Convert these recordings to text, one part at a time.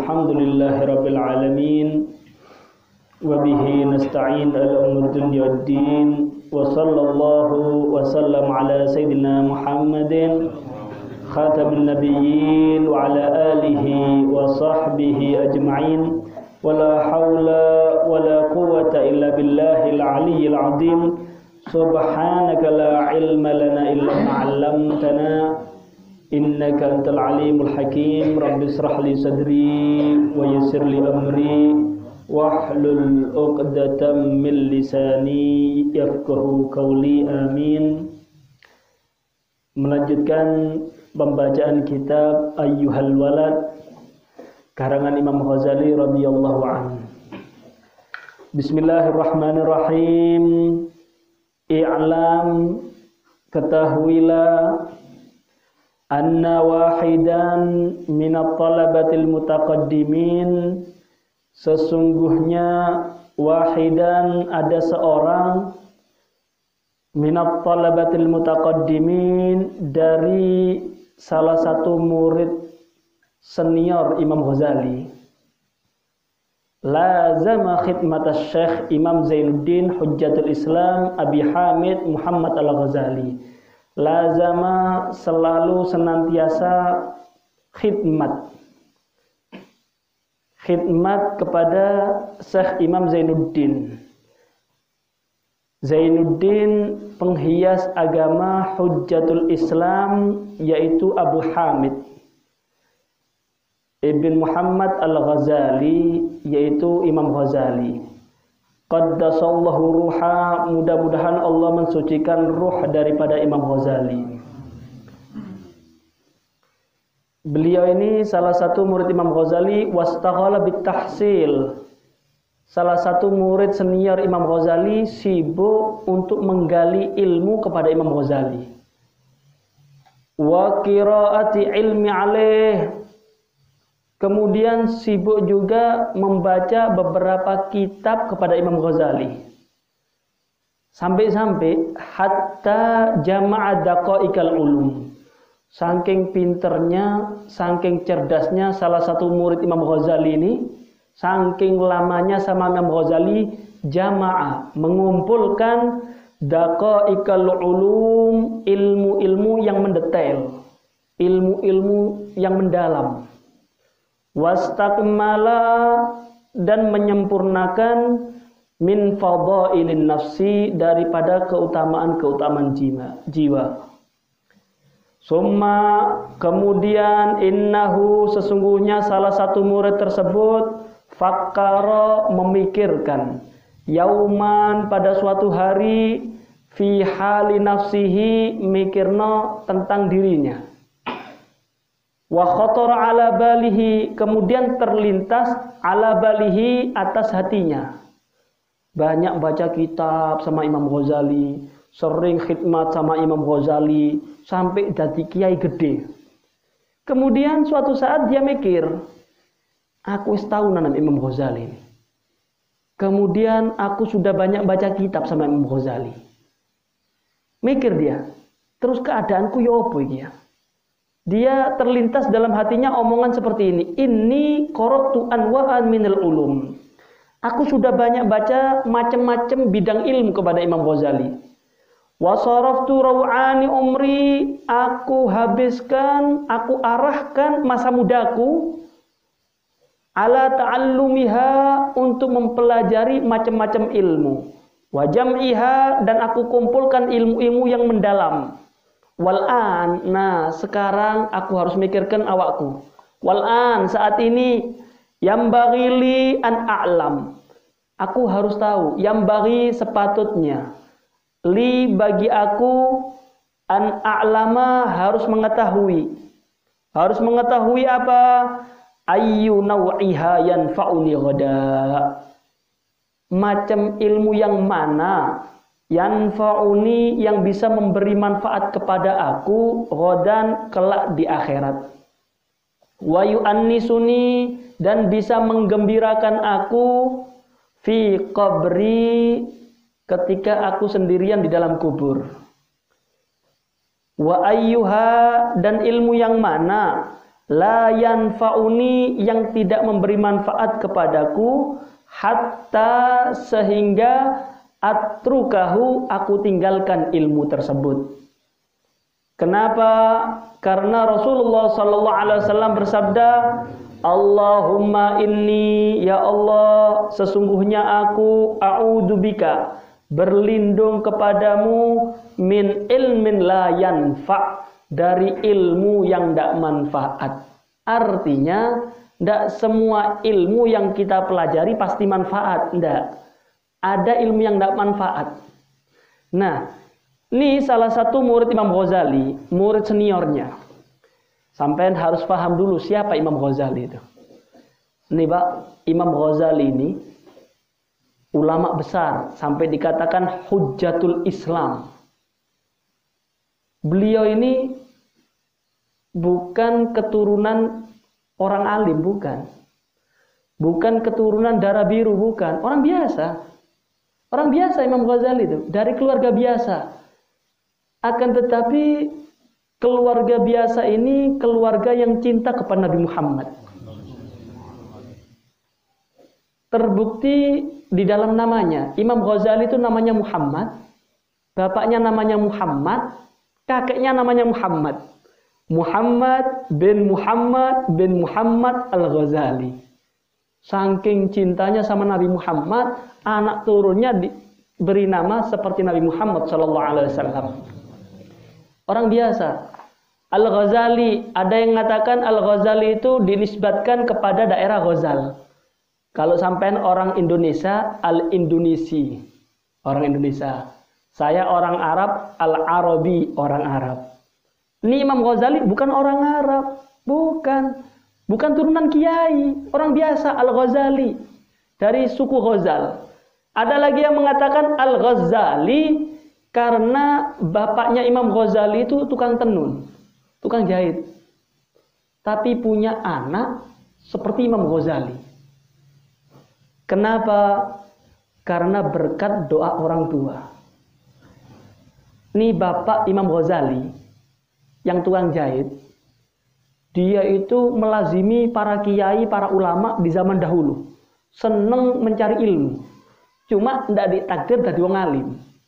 Alhamdulillahirabbil alamin wa bihi nasta'in ala umuri dunya waddin wa sallallahu wa sallam ala sayyidina Muhammadin khatamin nabiyyin wa ala alihi wa sahbihi ajma'in wa la hawla wa la quwwata illa billahil aliyyil azim subhanaka la ilma lana illa ma 'allamtana innaka antal alimul hakim rabbi israh li sadri wa yassir li amri wahlul 'uqdatam min lisani yafqahu qawli amin. Melanjutkan pembacaan kitab Ayyuhal Walad karangan Imam Ghazali radhiyallahu anhu. Bismillahirrahmanirrahim. I'lam, ketahuilah, anna wahidan minat talabatil mutaqaddimin, sesungguhnya wahidan ada seorang minat talabatil mutaqaddimin dari salah satu murid senior Imam Ghazali, lazama khidmatas Syekh Imam Zainuddin Hujjatul Islam Abi Hamid Muhammad Al-Ghazali. Lazama selalu senantiasa khidmat kepada Syekh Imam Zainuddin penghias agama Hujjatul Islam, yaitu Abu Hamid Ibn Muhammad Al-Ghazali, yaitu Imam Ghazali. Qaddasallahu ruha, mudah-mudahan Allah mensucikan ruh daripada Imam Ghazali. Beliau ini salah satu murid Imam Ghazali, wastaghala bitahsil. Salah satu murid senior Imam Ghazali sibuk untuk menggali ilmu kepada Imam Ghazali. Wa qiraati ilmi alaih. Kemudian sibuk juga membaca beberapa kitab kepada Imam Ghazali. Sampai-sampai hatta jama'a daqaiqal ulum. Saking pinternya, saking cerdasnya salah satu murid Imam Ghazali ini, saking lamanya sama Imam Ghazali, jama'a, mengumpulkan daqaiqal ulum, ilmu-ilmu yang mendetail, ilmu-ilmu yang mendalam. Wastakmala, dan menyempurnakan min fadailin nafsi, daripada keutamaan-keutamaan jiwa. Summa, kemudian innahu, sesungguhnya salah satu murid tersebut fakkara, memikirkan, yauman, pada suatu hari, fi hali nafsihi, mikirno tentang dirinya. Wa khatara ala balihi, kemudian terlintas ala balihi, atas hatinya. Banyak baca kitab sama Imam Ghazali, sering khidmat sama Imam Ghazali, sampai jadi kiai gede. Kemudian suatu saat dia mikir, aku setahunan sama Imam Ghazali. Kemudian aku sudah banyak baca kitab sama Imam Ghazali. Mikir dia, terus keadaanku ya apa iki ya? Dia terlintas dalam hatinya omongan seperti ini. Inni qara'tu anwa'an minal ulum. Aku sudah banyak baca macam-macam bidang ilmu kepada Imam Ghazali. Wa saraftu raw'ani umri. Aku habiskan, aku arahkan masa mudaku ala ta'allumiha, untuk mempelajari macam-macam ilmu. Wa jam'iha, dan aku kumpulkan ilmu-ilmu yang mendalam. Wal'an, nah sekarang aku harus mikirkan awakku. Wal'an, saat ini, yambaghi li an a'lam. Aku harus tahu, yambaghi, sepatutnya, li, bagi aku, an a'lama, harus mengetahui. Harus mengetahui apa? Ayyu naw'iha yanfa'uni ghada. Macam ilmu yang mana yanfa'uni, yang bisa memberi manfaat kepada aku, ghadan, kelak di akhirat. Wa yu'annisuni, dan bisa menggembirakan aku, fi qabri, ketika aku sendirian di dalam kubur. Wa ayyuha, dan ilmu yang mana la yanfa'uni, yang tidak memberi manfaat kepadaku, hatta sehingga atrukahu, aku tinggalkan ilmu tersebut. Kenapa? Karena Rasulullah sallallahu alaihi wasallam bersabda, Allahumma inni, ya Allah, sesungguhnya aku a'udzubika, berlindung kepadamu, min ilmin la yanfa', dari ilmu yang tidak manfaat. Artinya, tidak semua ilmu yang kita pelajari pasti manfaat. Tidak. Ada ilmu yang tidak manfaat. Nah, ini salah satu murid Imam Ghazali, murid seniornya. Sampai harus paham dulu siapa Imam Ghazali itu. Ini Pak, Imam Ghazali ini ulama besar, sampai dikatakan Hujjatul Islam. Beliau ini bukan keturunan orang alim, bukan. Bukan keturunan darah biru, bukan. Orang biasa. Orang biasa Imam Ghazali itu, dari keluarga biasa. Akan tetapi keluarga biasa ini keluarga yang cinta kepada Nabi Muhammad. Terbukti di dalam namanya. Imam Ghazali itu namanya Muhammad. Bapaknya namanya Muhammad. Kakeknya namanya Muhammad. Muhammad bin Muhammad Al-Ghazali. Saking cintanya sama Nabi Muhammad, anak turunnya diberi nama seperti Nabi Muhammad SAW. Orang biasa. Al-Ghazali, ada yang mengatakan Al-Ghazali itu dinisbatkan kepada daerah Ghazal. Kalau sampean orang Indonesia, Al-Indonesi, orang Indonesia. Saya orang Arab, Al-Arabi, orang Arab. Ini Imam Ghazali bukan orang Arab, bukan. Bukan turunan kiai, orang biasa, Al-Ghazali. Dari suku Ghazal. Ada lagi yang mengatakan Al-Ghazali karena bapaknya Imam Ghazali itu tukang tenun, tukang jahit. Tapi punya anak seperti Imam Ghazali. Kenapa? Karena berkat doa orang tua. Ini bapak Imam Ghazali yang tukang jahit. Dia itu melazimi para kiai, para ulama di zaman dahulu. Seneng mencari ilmu. Cuma tidak ditakdir dari wong alim.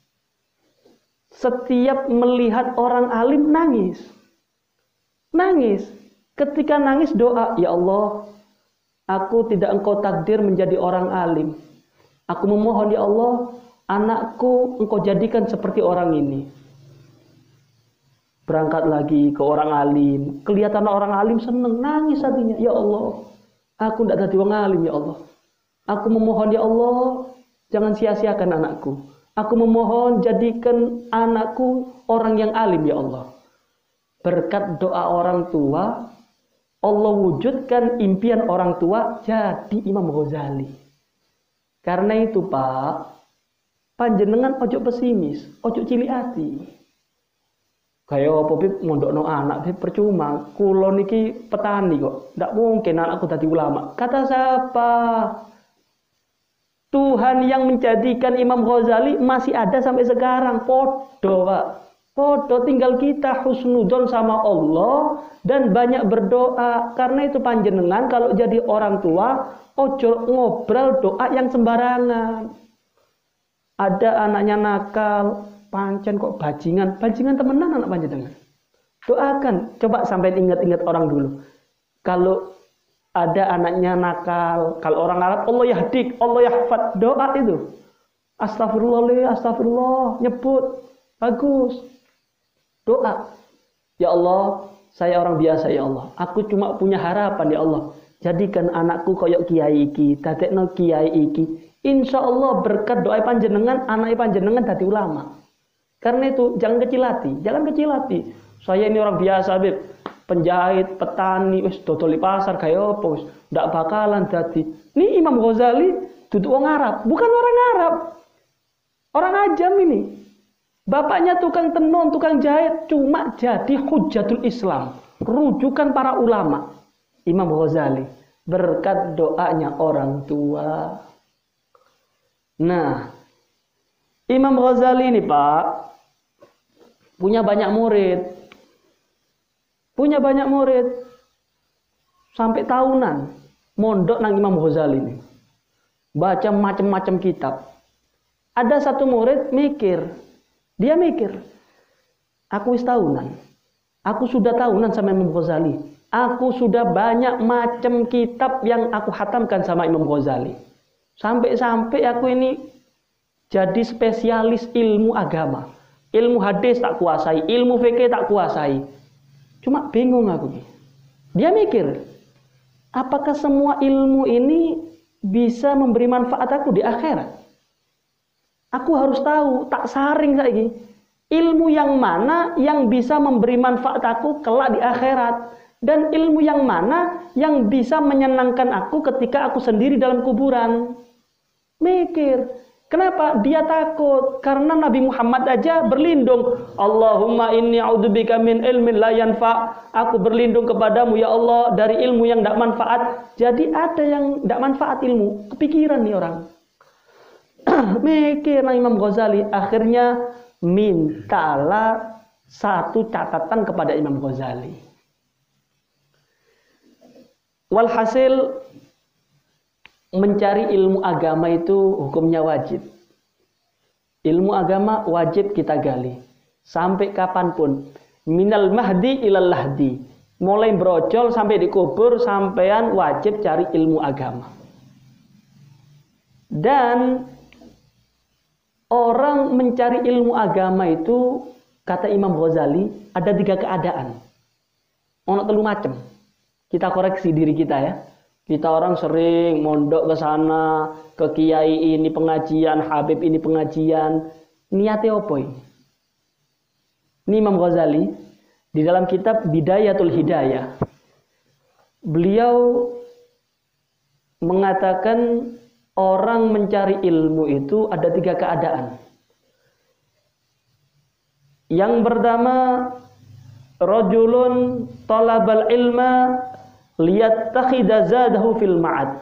Setiap melihat orang alim nangis. Nangis. Ketika nangis doa, ya Allah, aku tidak engkau takdir menjadi orang alim. Aku memohon ya Allah, anakku engkau jadikan seperti orang ini. Berangkat lagi ke orang alim. Kelihatan orang alim seneng, nangis hatinya. Ya Allah, aku tidak jadi orang alim ya Allah. Aku memohon ya Allah, jangan sia-siakan anakku. Aku memohon jadikan anakku orang yang alim ya Allah. Berkat doa orang tua, Allah wujudkan impian orang tua jadi Imam Ghazali. Karena itu Pak, panjenengan ojo pesimis, ojo cilik hati. Kayak apa Bib mondokno anak Bib percuma. Kulo niki petani kok. Ndak mungkin anakku dadi ulama. Kata siapa? Tuhan yang menjadikan Imam Ghazali masih ada sampai sekarang. Podo Pak. Podo, tinggal kita husnudzon sama Allah dan banyak berdoa. Karena itu panjenengan kalau jadi orang tua ojo ngobrol doa yang sembarangan. Ada anaknya nakal, pancen kok bajingan temenan anak panjenengan. Doakan, coba sampai ingat-ingat orang dulu. Kalau ada anaknya nakal, kalau orang Arab Allah yahdik, Allah yahfad, doa itu. Astagfirullah, astagfirullah, nyebut, bagus. Doa. Ya Allah, saya orang biasa ya Allah. Aku cuma punya harapan ya Allah. Jadikan anakku koyok kiai iki, dadekno kiai iki. Insya Allah berkat doa panjenengan, anak panjenengan dadi ulama. Karena itu jangan kecil hati, jangan kecil hati. Saya ini orang biasa, Bib. Penjahit, petani, wis dodol di pasar kayak apa wis ndak bakalan dadi. Ini Imam Ghazali duduk orang Arab, bukan orang Arab. Orang ajam ini. Bapaknya tukang tenun, tukang jahit, cuma jadi Hujjatul Islam, rujukan para ulama. Imam Ghazali berkat doanya orang tua. Nah, Imam Ghazali ini Pak punya banyak murid. Punya banyak murid. sampai tahunan mondok nang Imam Ghazali ini. Baca macam-macam kitab. Ada satu murid dia mikir, aku wis tahunan. Aku sudah tahunan sama Imam Ghazali. Aku sudah banyak macam kitab yang aku hatamkan sama Imam Ghazali. Sampai-sampai aku ini jadi spesialis ilmu agama. Ilmu hadis tak kuasai, ilmu fikih tak kuasai. Cuma bingung aku. Dia mikir, apakah semua ilmu ini bisa memberi manfaat aku di akhirat? Aku harus tahu, tak saring saiki. Ilmu yang mana yang bisa memberi manfaat aku kelak di akhirat, dan ilmu yang mana yang bisa menyenangkan aku ketika aku sendiri dalam kuburan. Mikir, kenapa dia takut? Karena Nabi Muhammad aja berlindung, Allahumma inni a'udzubika min ilmin la yanfa. Aku berlindung kepadamu ya Allah dari ilmu yang tidak manfaat. Jadi ada yang tidak manfaat ilmu. Kepikiran nih orang. Mikir Imam Ghazali, akhirnya mintalah satu catatan kepada Imam Ghazali. Walhasil mencari ilmu agama itu hukumnya wajib. Ilmu agama wajib kita gali sampai kapanpun. Minal mahdi ilal lahdi. Mulai brojol sampai dikubur, sampean wajib cari ilmu agama. Dan orang mencari ilmu agama itu, kata Imam Ghazali, ada 3 keadaan. Ono 3 macam. Kita koreksi diri kita ya. Kita orang sering mondok ke sana, ke kiai ini pengajian, habib ini pengajian. Niatnya apa ini? Ini Imam Ghazali di dalam kitab Bidayatul Hidayah. Beliau mengatakan orang mencari ilmu itu ada 3 keadaan. Yang pertama, rajulun talabal ilma liyattakhidha zadahu fil ma'ad.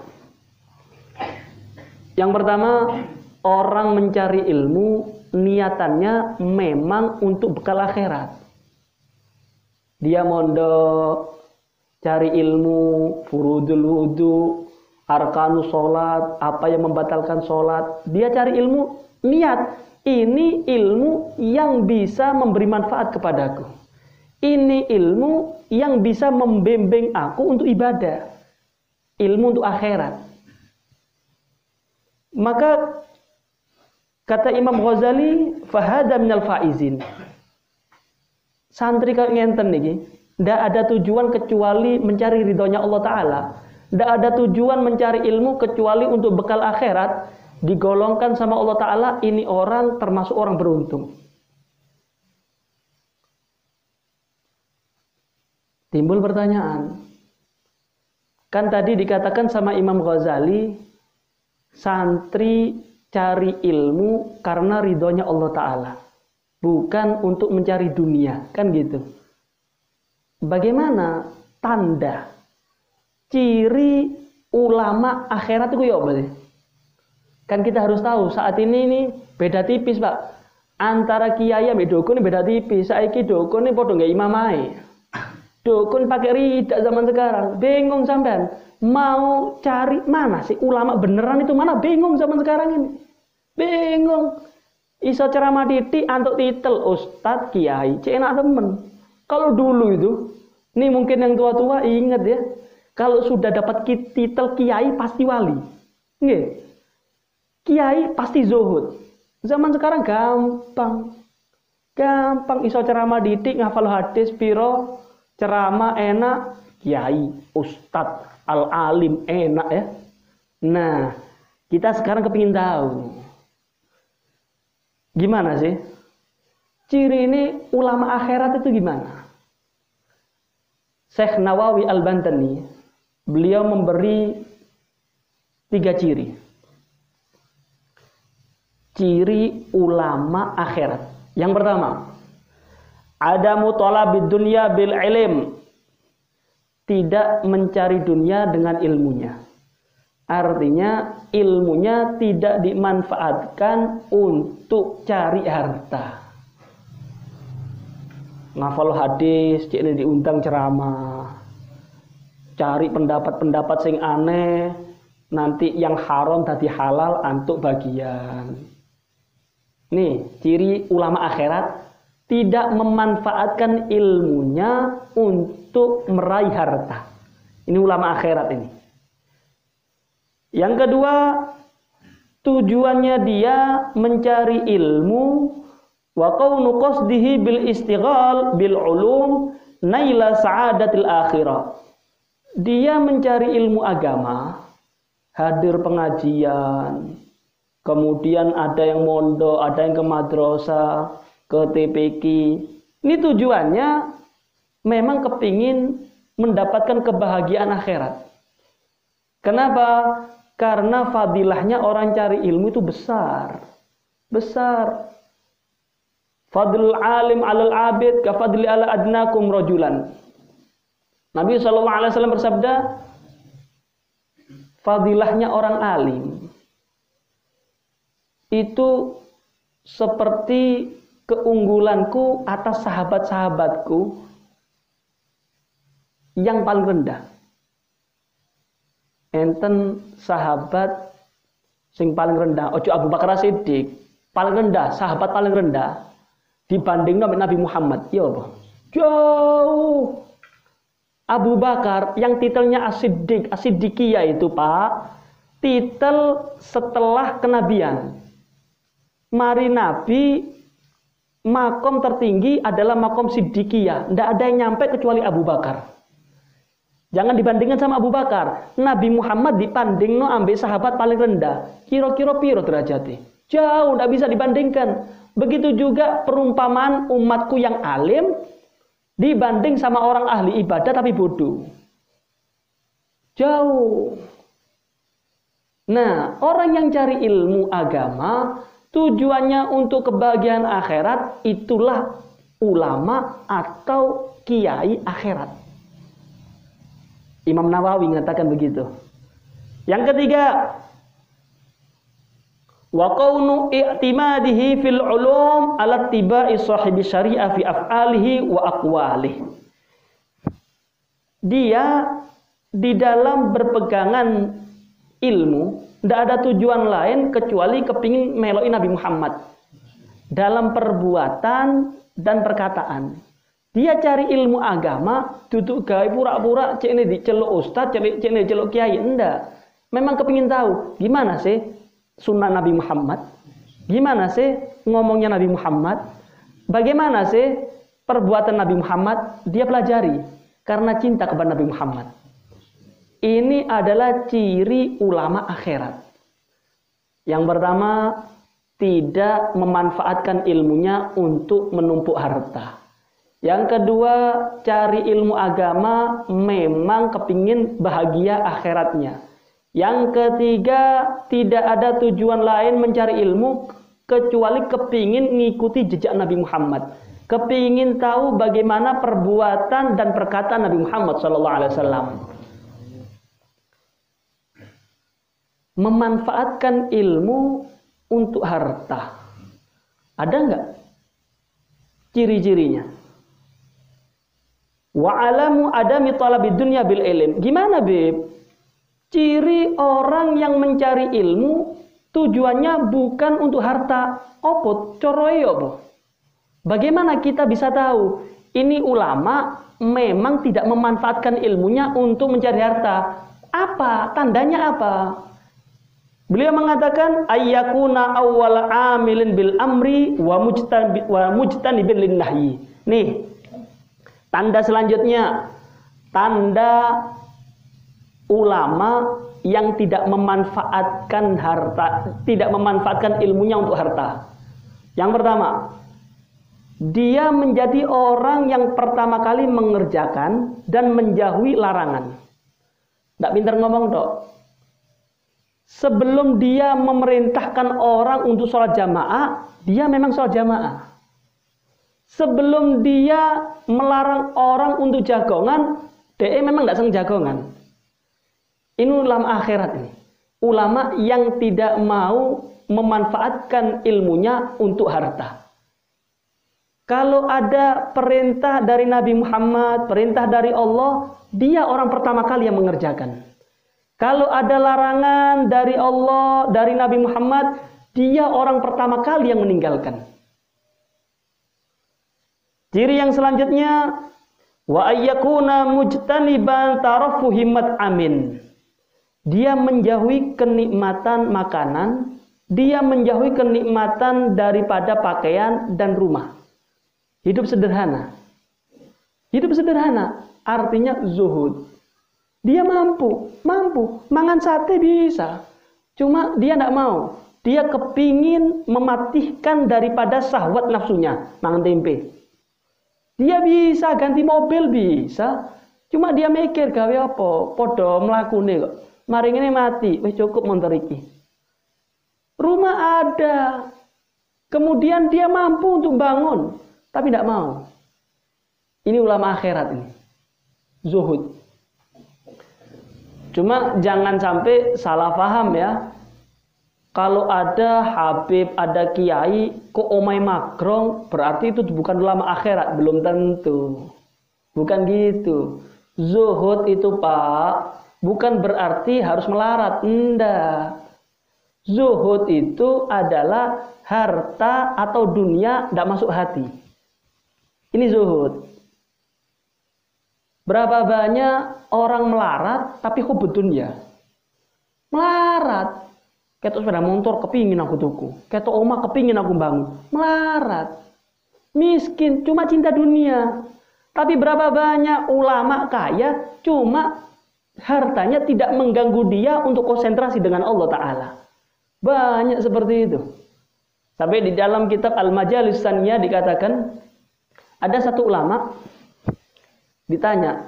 Yang pertama, orang mencari ilmu niatannya memang untuk bekal akhirat. Dia mondok cari ilmu furudul wudu, arkanus sholat, apa yang membatalkan sholat. Dia cari ilmu, niat. Ini ilmu yang bisa memberi manfaat kepadaku. Ini ilmu yang bisa membimbing aku untuk ibadah. Ilmu untuk akhirat. Maka kata Imam Ghazali, fahada minal faizin. Santri kayak ngenten niki, ndak ada tujuan kecuali mencari ridhonya Allah Ta'ala. Tidak ada tujuan mencari ilmu kecuali untuk bekal akhirat. Digolongkan sama Allah Ta'ala, ini orang termasuk orang beruntung. Timbul pertanyaan. Kan tadi dikatakan sama Imam Ghazali, santri cari ilmu karena ridhonya Allah Ta'ala. Bukan untuk mencari dunia. Kan gitu. Bagaimana tanda ciri ulama akhirat itu ya apa sih? Kan kita harus tahu saat ini nih beda tipis Pak. Antara kiai sama dukun ini beda tipis. Saiki dukun ini podo nggak imamai. Dukun pakai ridak zaman sekarang. Bingung sampean. Mau cari mana sih ulama beneran itu mana? Bingung zaman sekarang ini. Bingung. Iso ceramah titik antuk titel ustadz kiai. Cek enak temen. Kalau dulu itu, ini mungkin yang tua-tua ingat ya. Kalau sudah dapat titel kiai pasti wali. Nggih. Kiai pasti zuhud. Zaman sekarang gampang. Gampang iso ceramah didik, ngafal hadis piro, ceramah enak, kiai, ustadz, al-alim enak ya. Nah, kita sekarang kepingin tahu. Gimana sih? Ciri ini ulama akhirat itu gimana? Syekh Nawawi Al-Bantani, beliau memberi 3 ciri. Ciri ulama akhirat. Yang pertama, adamu talabid dunya bil ilm. Tidak mencari dunia dengan ilmunya. Artinya ilmunya tidak dimanfaatkan untuk cari harta. Ngafal hadis, cek ini diundang ceramah. cari pendapat-pendapat sing aneh, nanti yang haram tadi halal antuk bagian. Nih, ciri ulama akhirat tidak memanfaatkan ilmunya untuk meraih harta. Ini ulama akhirat ini. Yang kedua, tujuannya dia mencari ilmu wa qaunu qasdihi bil istighal bil ulum naila sa'adatil akhirah. Dia mencari ilmu agama, hadir pengajian, kemudian ada yang mondok, ada yang ke madrasah, ke TPQ. Ini tujuannya memang kepingin mendapatkan kebahagiaan akhirat. Kenapa? Karena fadilahnya orang cari ilmu itu besar. Besar. Fadlul alim alal abid ka fadli ala adnakum rajulan. Nabi SAW bersabda, fadilahnya orang alim itu seperti keunggulanku atas sahabat-sahabatku yang paling rendah. Enten sahabat sing paling rendah, ojo Abu Bakar Siddiq, paling rendah, sahabat paling rendah dibanding Nabi Muhammad. Ya apa? Jauh. Abu Bakar yang titelnya As-Siddiq, As-Siddiqiyah itu, Pak, titel setelah kenabian. Mari Nabi makom tertinggi adalah makom Siddiqiyah. Tidak ada yang nyampe kecuali Abu Bakar. Jangan dibandingkan sama Abu Bakar. Nabi Muhammad dipandingno ambil sahabat paling rendah. Kira-kira piro derajatnya? Jauh, tidak bisa dibandingkan. Begitu juga perumpamaan umatku yang alim dibanding sama orang ahli ibadah tapi bodoh. Jauh. Nah, orang yang cari ilmu agama tujuannya untuk kebahagiaan akhirat, itulah ulama atau kiai akhirat. Imam Nawawi mengatakan begitu. Yang ketiga, wa qaunu i'timadihi fil ulum ala tibai sahibi syariah fi af'alihi wa aqwalihi. Dia di dalam berpegangan ilmu tidak ada tujuan lain kecuali kepingin meloi Nabi Muhammad dalam perbuatan dan perkataan. Dia cari ilmu agama, duduk gawe pura-pura cek ini diceluk ustaz, cek ini diceluk kiai, enggak. Memang kepingin tahu gimana sih sunnah Nabi Muhammad, gimana sih ngomongnya Nabi Muhammad, bagaimana sih perbuatan Nabi Muhammad, dia pelajari karena cinta kepada Nabi Muhammad. Ini adalah ciri ulama akhirat. Yang pertama, tidak memanfaatkan ilmunya untuk menumpuk harta. Yang kedua, cari ilmu agama memang kepingin bahagia akhiratnya. Yang ketiga, tidak ada tujuan lain mencari ilmu kecuali kepingin ngikuti jejak Nabi Muhammad. Kepingin tahu bagaimana perbuatan dan perkataan Nabi Muhammad SAW. Memanfaatkan ilmu untuk harta. Ada enggak ciri-cirinya? Wa alamu adami talabid dunya bil ilm. Gimana, Beb? Ciri orang yang mencari ilmu tujuannya bukan untuk harta. Opo coroe opo? Bagaimana kita bisa tahu ini ulama memang tidak memanfaatkan ilmunya untuk mencari harta? Apa? Tandanya apa? Beliau mengatakan ayyakuna awwal amilin bil amri wa mujtanibin lin nahyi. Nih, tanda selanjutnya, tanda ulama yang tidak memanfaatkan harta, tidak memanfaatkan ilmunya untuk harta. Yang pertama, dia menjadi orang yang pertama kali mengerjakan dan menjauhi larangan. Tidak pintar ngomong dok. Sebelum dia memerintahkan orang untuk sholat jamaah, dia memang sholat jamaah. Sebelum dia melarang orang untuk jagongan, dia memang tidak senang jagongan. Ini ulama akhirat ini. Ulama yang tidak mau memanfaatkan ilmunya untuk harta. Kalau ada perintah dari Nabi Muhammad, perintah dari Allah, dia orang pertama kali yang mengerjakan. Kalau ada larangan dari Allah, dari Nabi Muhammad, dia orang pertama kali yang meninggalkan. Ciri yang selanjutnya, wa ayyakuna mujtaniban tarafu himmat amin. Dia menjauhi kenikmatan makanan, dia menjauhi kenikmatan daripada pakaian dan rumah. Hidup sederhana. Hidup sederhana artinya zuhud. Dia mampu, mangan sate bisa. Cuma dia tidak mau. Dia kepingin mematikan daripada syahwat nafsunya, mangan tempe. Dia bisa ganti mobil bisa. Cuma dia mikir gawe apa? Podo mlakune kok. Mari ini mati, wis cukup montor iki. Rumah ada. Kemudian dia mampu untuk bangun, tapi tidak mau. Ini ulama akhirat ini. Zuhud. Cuma jangan sampai salah paham ya. Kalau ada Habib, ada Kiai, kok omai magrong, berarti itu bukan ulama akhirat. Belum tentu. Bukan gitu. Zuhud itu Pak, bukan berarti harus melarat. Enggak. Zuhud itu adalah harta atau dunia tidak masuk hati. Ini zuhud. Berapa banyak orang melarat tapi hubud dunia. Melarat. Ketok sepeda motor kepingin aku tuku. Ketok omah kepingin aku bangun. Melarat. Miskin cuma cinta dunia. Tapi berapa banyak ulama kaya cuma hartanya tidak mengganggu dia untuk konsentrasi dengan Allah Ta'ala. Banyak seperti itu. Sampai di dalam kitab Al-Majalis Tsaniyah dikatakan ada satu ulama ditanya,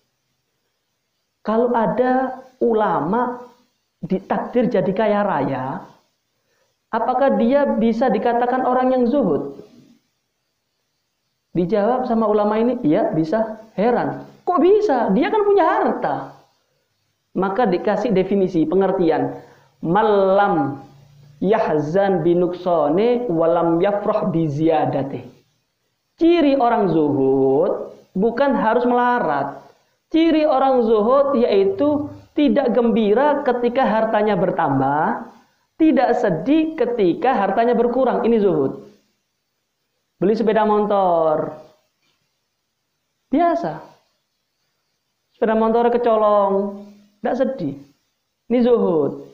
kalau ada ulama ditakdir jadi kaya raya, apakah dia bisa dikatakan orang yang zuhud? Dijawab sama ulama ini, iya bisa. Heran, kok bisa? Dia kan punya harta. Maka dikasih definisi, pengertian. Malam yahzan binuksone walam yafrah biziyadate. Ciri orang zuhud bukan harus melarat. Ciri orang zuhud yaitu tidak gembira ketika hartanya bertambah, tidak sedih ketika hartanya berkurang. Ini zuhud. Beli sepeda motor, biasa. Sepeda motor kecolong, tidak sedih. Ini zuhud.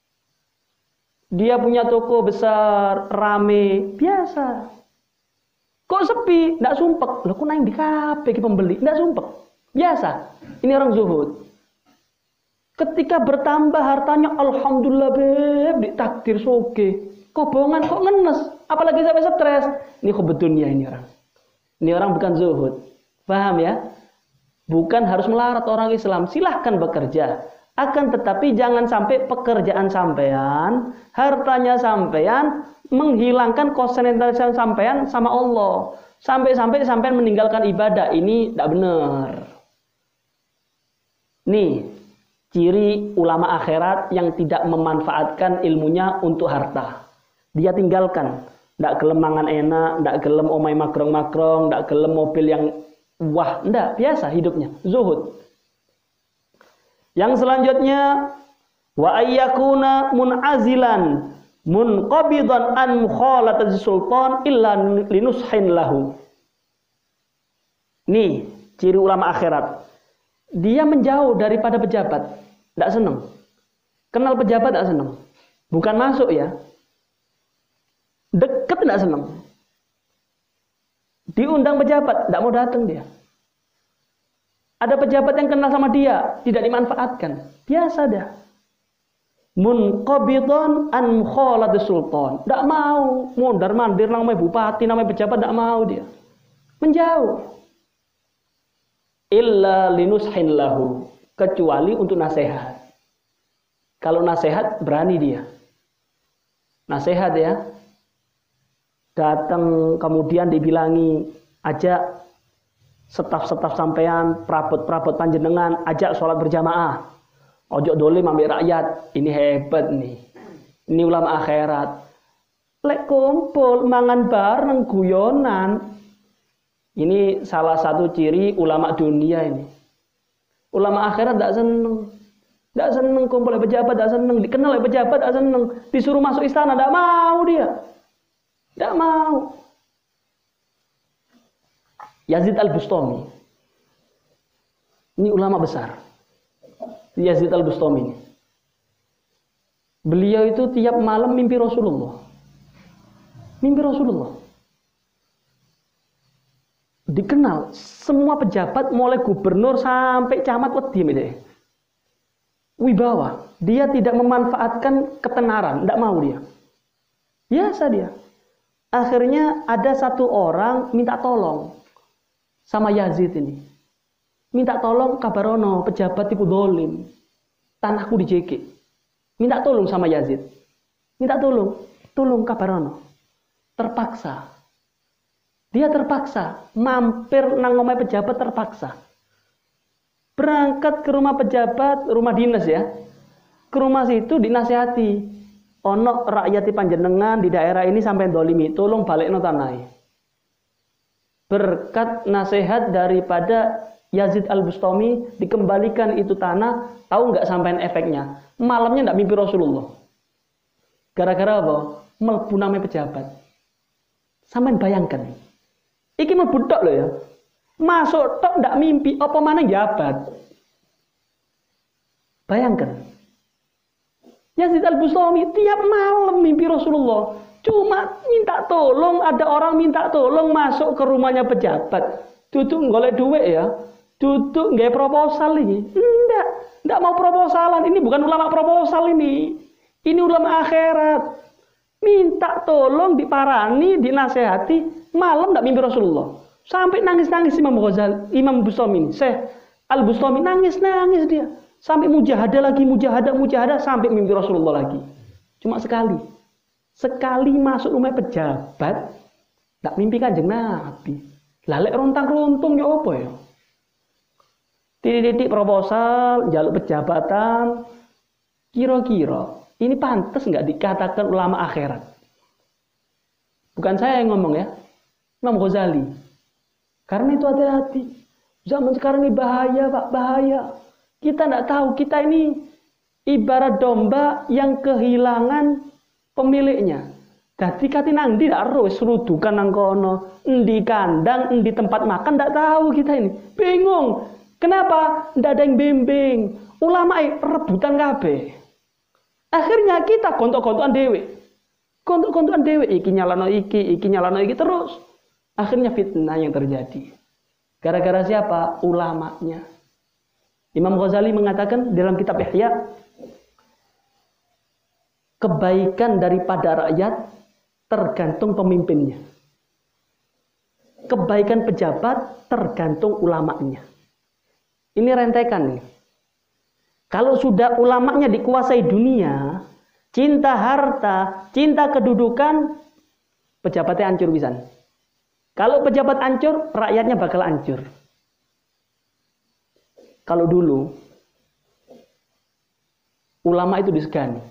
Dia punya toko besar, rame, biasa. Kok sepi? Tidak sumpek. Loh, kok naik di kafe pembeli? Tidak sumpek. Biasa. Ini orang zuhud. Ketika bertambah hartanya, alhamdulillah beb, ditakdir soge. Kobongan kok ngenes. Apalagi sampai stres. Ini kebetulannya ini orang. Ini orang bukan zuhud. Paham ya? Bukan harus melarat orang Islam. Silahkan bekerja. Akan tetapi jangan sampai pekerjaan sampean, hartanya sampean menghilangkan konsentrasi sampean sama Allah. Sampai-sampai sampean meninggalkan ibadah. Ini tidak benar. Nih, ciri ulama akhirat yang tidak memanfaatkan ilmunya untuk harta. Dia tinggalkan. Tidak gelem mangan enak, tidak gelem omai makrong-makrong, tidak gelem mobil yang wah. Tidak, biasa hidupnya. Zuhud. Yang selanjutnya, wa ayyakuna munazilan munqabidan an mukhalatati sultan illa linushin lahu. Nih, ciri ulama akhirat. Dia menjauh daripada pejabat. Tidak senang. Kenal pejabat tidak senang. Bukan masuk ya. Dekat tidak senang. Diundang pejabat, tidak mau datang dia. Ada pejabat yang kenal sama dia, tidak dimanfaatkan. Biasa dah. Munqabidan an mukhalati sultan. Tidak mau. Mondar-mandir namanya bupati, namanya pejabat, tidak mau dia. Menjauh. Illa linushin lahu. Kecuali untuk nasihat. Kalau nasihat, berani dia. Nasihat ya. Datang kemudian dibilangi, ajak staf-staf sampean, perabot-perabot panjenengan, ajak sholat berjamaah. Ojo dolim ambil rakyat. Ini hebat nih. Ini ulama akhirat. Lek kumpul mangan bareng guyonan, Ini salah satu ciri ulama dunia ini. Ulama akhirat tidak seneng. Tidak seneng kumpul oleh pejabat, tidak seneng. Dikenal oleh pejabat, tidak seneng. Disuruh masuk istana, tidak mau dia. Tidak mau. Yazid Al-Bustami. Ini ulama besar. Yazid Al-Bustami ini. Beliau itu tiap malam mimpi Rasulullah. Mimpi Rasulullah. Dikenal semua pejabat mulai gubernur sampai camat wedi deh. Wibawa. Dia tidak memanfaatkan ketenaran, tidak mau dia. Biasa dia. Akhirnya ada satu orang minta tolong sama Yazid ini. Minta tolong kabarono, pejabat iku dolim. Tanahku dijeki. Minta tolong sama Yazid. Minta tolong kabarono. Terpaksa. Dia terpaksa mampir nang omahe pejabat, terpaksa. Berangkat ke rumah pejabat, rumah dinas ya. Ke rumah situ dinasihati. Ono rakyat panjenengan di daerah ini sampai dolimi, tolong balekno tanahnya. Berkat nasihat daripada Yazid Al-Bustami, dikembalikan itu tanah. Tahu nggak sampai efeknya? Malamnya nggak mimpi Rasulullah. Gara-gara apa? Mlebu namanya pejabat. Sampai bayangkan. Iki mlebu tok loh ya. Masuk tok ndak mimpi, apa mana jabat. Bayangkan. Yazid Al-Bustami tiap malam mimpi Rasulullah. Cuma minta tolong, ada orang minta tolong masuk ke rumahnya pejabat. Duduk golek duit ya. Duduk nggak proposal ini. Enggak mau proposalan. Ini bukan ulama proposal ini. Ini ulama akhirat. Minta tolong, diparani, dinasehati. Malam nggak mimpi Rasulullah. Sampai nangis-nangis Imam Bustami ini. Syekh Al-Bustami nangis-nangis dia. Sampai mujahadah lagi, mujahadah sampai mimpi Rasulullah lagi. Cuma sekali. Sekali masuk rumah pejabat, nggak mimpi Kanjeng Nabi. Lalek rontang-runtung ya apa ya? Titik-titik proposal, jaluk pejabatan. Kira-kira ini pantas nggak dikatakan ulama akhirat? Bukan saya yang ngomong ya, Imam Ghazali. Karena itu hati-hati. Zaman sekarang ini bahaya, Pak, bahaya. Kita nggak tahu, kita ini ibarat domba yang kehilangan pemiliknya. Dadi kati nang ndi ndak ero wis rudukan nang kono, endi kandang, endi tempat makan ndak tahu kita ini. Bingung. Kenapa? Ndak ada yang bimbing. Ulama rebutan kabeh. Akhirnya kita gontok-gontokan dhewe. Gontok-gontokan dhewe, iki nyalano iki terus. Akhirnya fitnah yang terjadi. Gara-gara siapa? Ulamanya. Imam Ghazali mengatakan dalam kitab Ihya, kebaikan daripada rakyat tergantung pemimpinnya. Kebaikan pejabat tergantung ulamanya. Ini rentekan nih. Kalau sudah ulamanya dikuasai dunia, cinta harta, cinta kedudukan, pejabatnya hancur pisan. Kalau pejabat hancur, rakyatnya bakal hancur. Kalau dulu ulama itu disegani.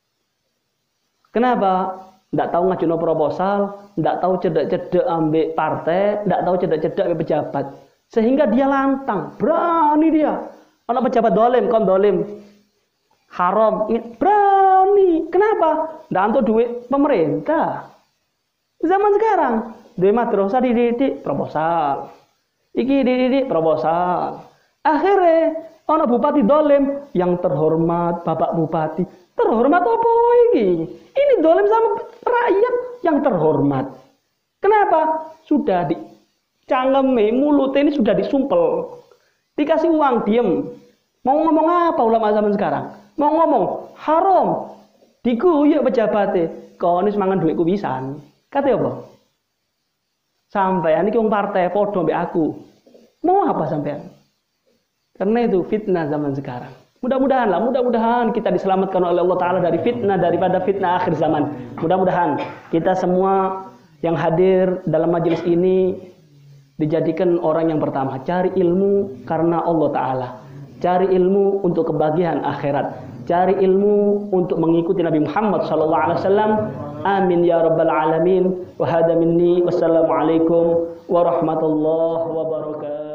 Kenapa? Nggak tahu ngajuin proposal, nggak tahu cedek-cedek ambek partai, nggak tahu cedek-cedek ambek pejabat. Sehingga dia lantang, berani dia. Anak pejabat dolim, kon dolim, haram, berani. Kenapa? Nggak untuk duit pemerintah. Zaman sekarang, duit madrasah dididik proposal, iki dididik proposal. Akhirnya, anak bupati dolim yang terhormat, bapak bupati. Terhormat apa ini? Ini dolim sama rakyat yang terhormat. Kenapa? Sudah dicangkeme, mulutnya ini sudah disumpel. Dikasih uang, diem. Mau ngomong apa ulama zaman sekarang? Mau ngomong, haram. Diguyuk pejabatnya. Kau ini semangat duitku pisan. Katanya apa? Sampean ini wong partai, podo mbek aku. Mau apa sampean? Karena itu fitnah zaman sekarang. Mudah-mudahan kita diselamatkan oleh Allah Ta'ala dari fitnah, daripada fitnah akhir zaman. Mudah-mudahan kita semua yang hadir dalam majelis ini dijadikan orang yang pertama. Cari ilmu karena Allah Ta'ala. Cari ilmu untuk kebahagiaan akhirat. Cari ilmu untuk mengikuti Nabi Muhammad SAW. Amin ya rabbal alamin. Wa hada minni. Wassalamualaikum warahmatullahi wabarakatuh.